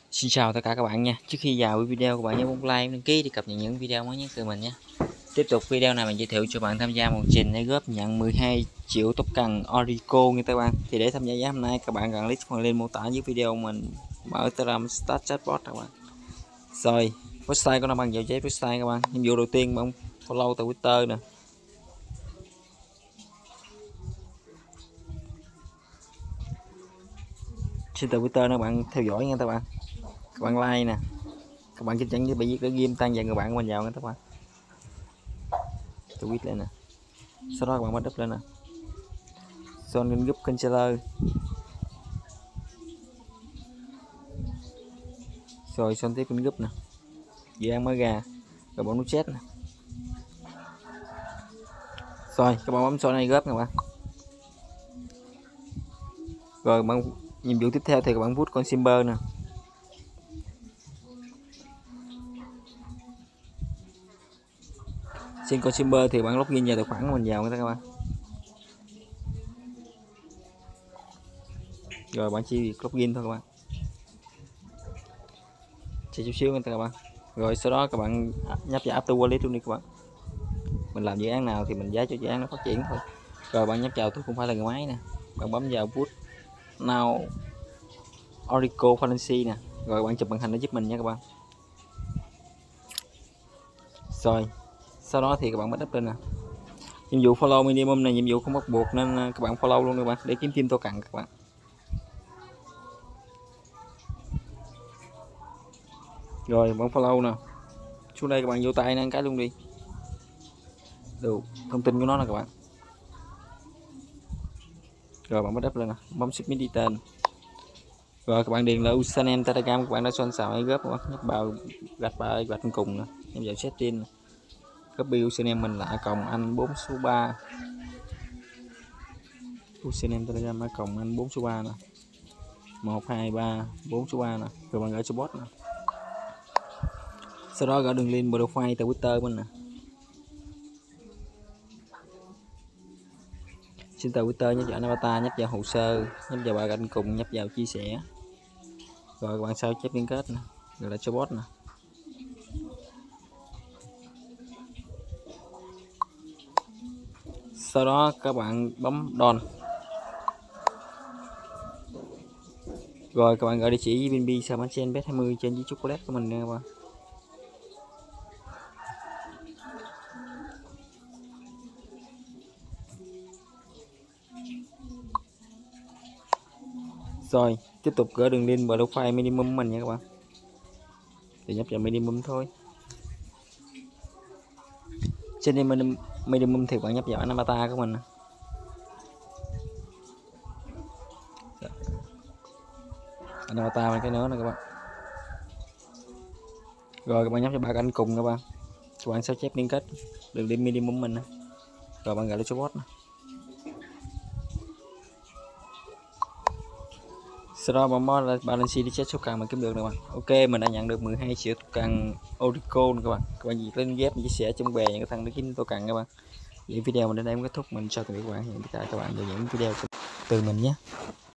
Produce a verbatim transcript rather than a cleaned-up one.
Xin chào tất cả các bạn nha. Trước khi vào video, các bạn nhớ bấm like, đăng ký để cập nhật những video mới nhất từ mình nhé. Tiếp tục video này mình giới thiệu cho bạn tham gia một trình để góp nhận mười hai triệu tóc cần Orico nha các bạn. Thì để tham gia giá hôm nay các bạn cần click phần link mô tả dưới video mình mở Telegram Start Chatbot các bạn. Rồi, website của nó bằng vào giấy website các bạn. Nhiệm vụ đầu tiên bạn follow từ Twitter nè. Trên từ Twitter nó bạn theo dõi nha các bạn. Các bạn like nè. Các bạn chắc chắn với bị viết cái game tăng dần người bạn của mình vào nha các bạn. Tweet lên nè, sau đó các bạn bắt đắp lên nè, son lên group controller, rồi son tiếp lên group nè, dự án mới ra, rồi bấm nút chat nè, rồi các bạn bấm son này góp các bạn, rồi bạn nhiệm vụ tiếp theo thì các bạn vút con simber nè. Xin con simber thì bạn login vào tài khoản của mình vào nha các bạn. Rồi bạn chỉ việc login thôi các bạn. Chỉ chút xíu nữa các bạn. Rồi sau đó các bạn nhấp vào Auto Wallet luôn đi các bạn. Mình làm dự án nào thì mình giá cho dự án nó phát triển thôi. Rồi bạn nhấp vào tôi không phải là người máy nè. Bạn bấm vào Put Now Orico Fantasy nè. Rồi bạn chụp màn hình để giúp mình nha các bạn. Rồi sau đó thì các bạn bắt up lên nè. Nhiệm vụ follow minimum này nhiệm vụ không bắt buộc nên các bạn follow luôn các bạn để kiếm thêm token các bạn. Rồi bạn follow nè, xuống đây các bạn vô tay nâng cái luôn đi, được thông tin của nó nè các bạn. Rồi bạn bắt đắp lên nè, bấm submit đi tên. Rồi các bạn điền là username Telegram các bạn đã soạn xào hay góp các bạn, nhấp vào gạch vào gạch cùng nè, nhấp vào setting, copy username mình là a cộng anh bốn số ba, username Telegram a cộng anh bốn số ba nè, một hai ba bốn số ba nè, rồi bạn gửi cho bot nè. Sau đó gửi đường link profile từ Twitter mình nè. Xin từ Twitter nhấp vào avatar, nhấp vào hồ sơ, nhấp vào bài cạnh cùng, nhấp vào chia sẻ. Rồi các bạn sao chép liên kết nè, rồi lại cho bot nè. Sau đó các bạn bấm Done. Rồi các bạn gửi địa chỉ bê en bê sao trên bet hai mươi trên với chocolate của mình nha các bạn. Rồi tiếp tục gửi đường link profile minimum mình nha các bạn. Thì nhấp vào minimum thôi. Trên đây minimum, minimum thì bạn nhấp vào avatar của mình. Avatar này cái nữa nè các bạn. Rồi các bạn nhấp vào ba cạnh cùng các bạn. Các bạn sao chép liên kết đường link minimum mình nè. Rồi bạn gửi cho bot nè. Sau đó bạn mod là balance đi chết số cần mà kiếm được nè các bạn. Ok, mình đã nhận được mười hai triệu token Orico nè các bạn. Các bạn gì lên ghép chia sẻ trong bè những thằng để kiếm token các bạn. Vậy video mình đến đây cũng kết thúc, mình chào tạm biệt các bạn, hẹn gặp lại các bạn vào những video từ mình nhé.